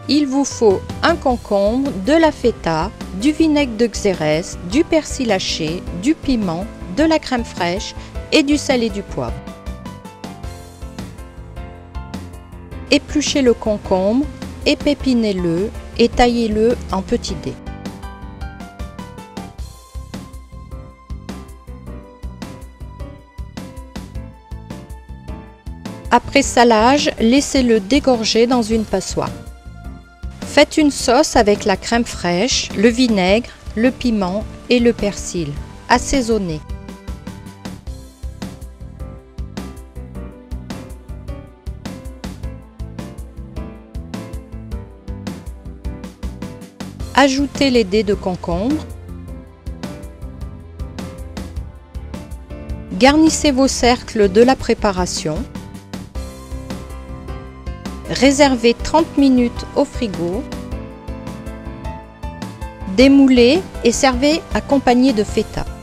il vous faut un concombre, de la feta, du vinaigre de xérès, du persil haché, du piment, de la crème fraîche et du sel et du poivre. Épluchez le concombre, épépinez-le et taillez-le en petits dés. Après salage, laissez-le dégorger dans une passoire. Faites une sauce avec la crème fraîche, le vinaigre, le piment et le persil. Assaisonnez. Ajoutez les dés de concombre. Garnissez vos cercles de la préparation. Réservez 30 minutes au frigo. Démoulez et servez accompagné de feta.